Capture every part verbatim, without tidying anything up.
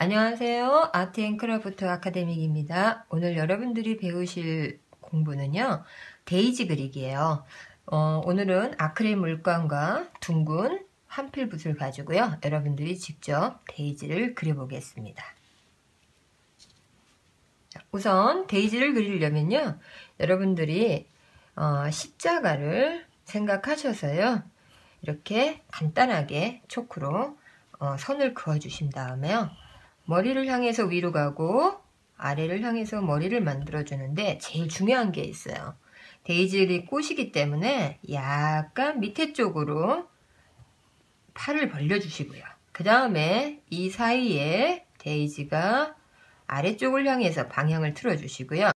안녕하세요. 아트앤크래프트 아카데믹입니다. 오늘 여러분들이 배우실 공부는요, 데이지 그리기예요. 어, 오늘은 아크릴 물감과 둥근 한필붓을 가지고요, 여러분들이 직접 데이지를 그려보겠습니다. 자, 우선 데이지를 그리려면요, 여러분들이 어, 십자가를 생각하셔서요, 이렇게 간단하게 초크로 어, 선을 그어 주신 다음에요, 머리를 향해서 위로 가고 아래를 향해서 머리를 만들어 주는데 제일 중요한 게 있어요. 데이지의 꽃이기 때문에 약간 밑에 쪽으로 팔을 벌려 주시고요. 그 다음에 이 사이에 데이지가 아래쪽을 향해서 방향을 틀어 주시고요.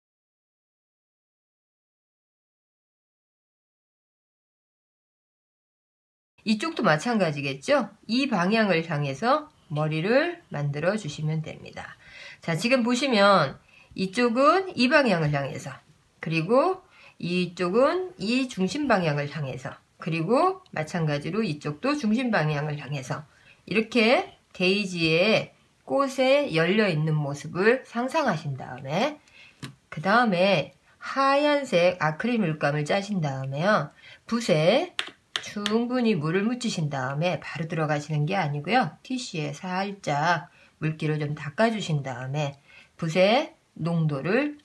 이쪽도 마찬가지겠죠? 이 방향을 향해서 머리를 만들어 주시면 됩니다. 자, 지금 보시면 이쪽은 이 방향을 향해서, 그리고 이쪽은 이 중심 방향을 향해서, 그리고 마찬가지로 이쪽도 중심 방향을 향해서 이렇게 데이지의 꽃에 열려 있는 모습을 상상하신 다음에, 그 다음에 하얀색 아크릴 물감을 짜신 다음에요, 붓에 충분히 물을 묻히신 다음에 바로 들어가시는 게 아니고요, 티슈에 살짝 물기를 좀 닦아주신 다음에 붓의 농도를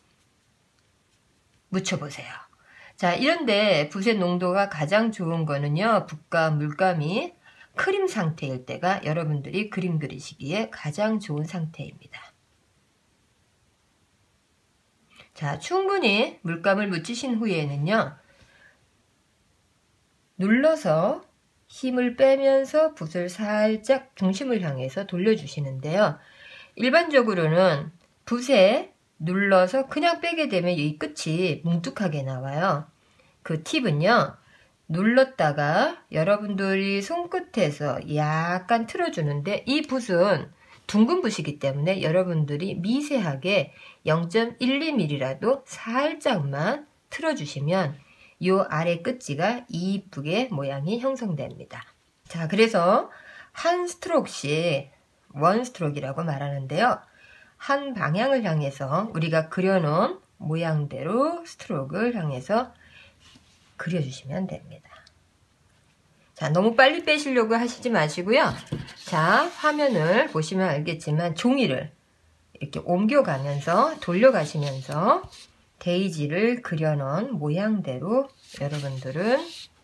묻혀보세요. 자, 이런데 붓의 농도가 가장 좋은 거는요, 붓과 물감이 크림 상태일 때가 여러분들이 그림 그리시기에 가장 좋은 상태입니다. 자, 충분히 물감을 묻히신 후에는요, 눌러서 힘을 빼면서 붓을 살짝 중심을 향해서 돌려주시는데요. 일반적으로는 붓에 눌러서 그냥 빼게 되면 이 끝이 뭉툭하게 나와요. 그 팁은요, 눌렀다가 여러분들이 손끝에서 약간 틀어주는데, 이 붓은 둥근 붓이기 때문에 여러분들이 미세하게 영 점 일이 밀리미터라도 살짝만 틀어주시면 요 아래 끝지가 이쁘게 모양이 형성됩니다. 자, 그래서 한 스트로크씩 원 스트로크이라고 말하는데요. 한 방향을 향해서 우리가 그려놓은 모양대로 스트로크를 향해서 그려주시면 됩니다. 자, 너무 빨리 빼시려고 하시지 마시고요. 자, 화면을 보시면 알겠지만 종이를 이렇게 옮겨가면서 돌려가시면서 데이지를 그려놓은 모양대로 여러분들은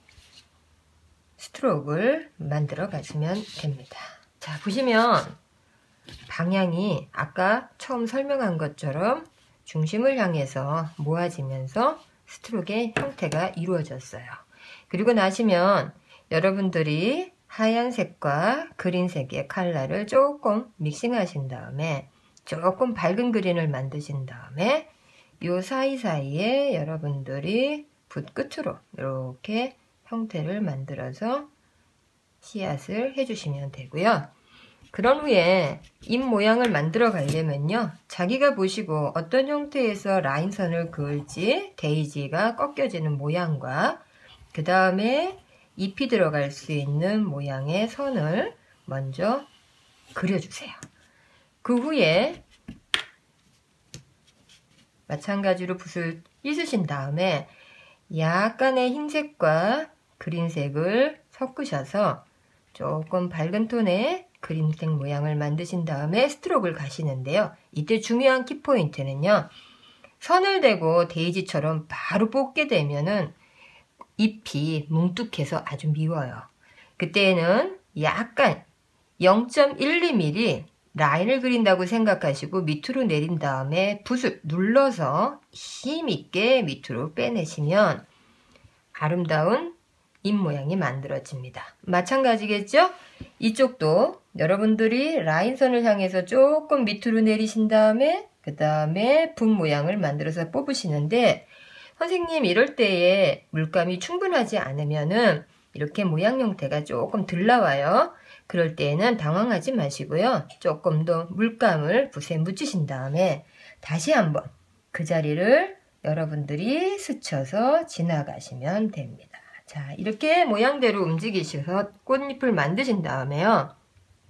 스트로크를 만들어 가시면 됩니다. 자, 보시면 방향이 아까 처음 설명한 것처럼 중심을 향해서 모아지면서 스트로크의 형태가 이루어졌어요. 그리고 나시면 여러분들이 하얀색과 그린색의 컬러를 조금 믹싱하신 다음에 조금 밝은 그린을 만드신 다음에 요 사이사이에 여러분들이 붓 끝으로 이렇게 형태를 만들어서 씨앗을 해주시면 되고요. 그런 후에 잎 모양을 만들어 가려면요, 자기가 보시고 어떤 형태에서 라인선을 그을지 데이지가 꺾여지는 모양과 그 다음에 잎이 들어갈 수 있는 모양의 선을 먼저 그려주세요. 그 후에 마찬가지로 붓을 빗으신 다음에 약간의 흰색과 그린색을 섞으셔서 조금 밝은 톤의 그린색 모양을 만드신 다음에 스트로크를 가시는데요. 이때 중요한 키포인트는요, 선을 대고 데이지처럼 바로 뽑게 되면은 잎이 뭉툭해서 아주 미워요. 그때는 약간 영 점 일이 밀리미터 라인을 그린다고 생각하시고 밑으로 내린 다음에 붓을 눌러서 힘있게 밑으로 빼내시면 아름다운 잎 모양이 만들어집니다. 마찬가지겠죠? 이쪽도 여러분들이 라인선을 향해서 조금 밑으로 내리신 다음에 그 다음에 붓 모양을 만들어서 뽑으시는데, 선생님 이럴 때에 물감이 충분하지 않으면은 이렇게 모양 형태가 조금 덜 나와요. 그럴 때에는 당황하지 마시고요, 조금 더 물감을 붓에 묻히신 다음에 다시 한번 그 자리를 여러분들이 스쳐서 지나가시면 됩니다. 자, 이렇게 모양대로 움직이셔서 꽃잎을 만드신 다음에요,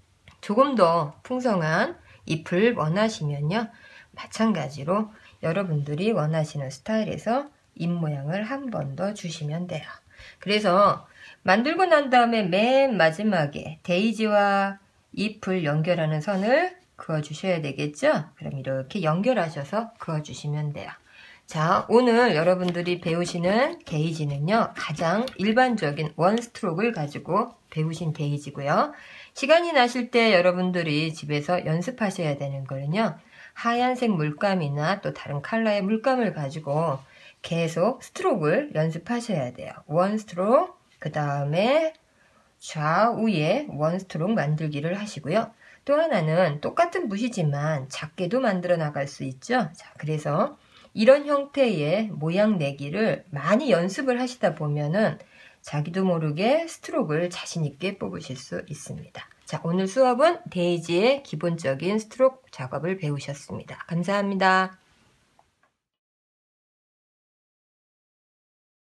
조금 더 풍성한 잎을 원하시면요. 마찬가지로 여러분들이 원하시는 스타일에서 잎 모양을 한 번 더 주시면 돼요. 그래서 만들고 난 다음에 맨 마지막에 데이지와 잎을 연결하는 선을 그어주셔야 되겠죠? 그럼 이렇게 연결하셔서 그어주시면 돼요. 자, 오늘 여러분들이 배우시는 데이지는요, 가장 일반적인 원 스트로크를 가지고 배우신 데이지고요. 시간이 나실 때 여러분들이 집에서 연습하셔야 되는 거는요, 하얀색 물감이나 또 다른 컬러의 물감을 가지고 계속 스트로크를 연습하셔야 돼요. 원 스트로크, 그 다음에 좌우에 원 스트로크 만들기를 하시고요. 또 하나는 똑같은 붓이지만 작게도 만들어 나갈 수 있죠. 자, 그래서 이런 형태의 모양 내기를 많이 연습을 하시다 보면은 자기도 모르게 스트로크를 자신 있게 뽑으실 수 있습니다. 자, 오늘 수업은 데이지의 기본적인 스트로크 작업을 배우셨습니다. 감사합니다.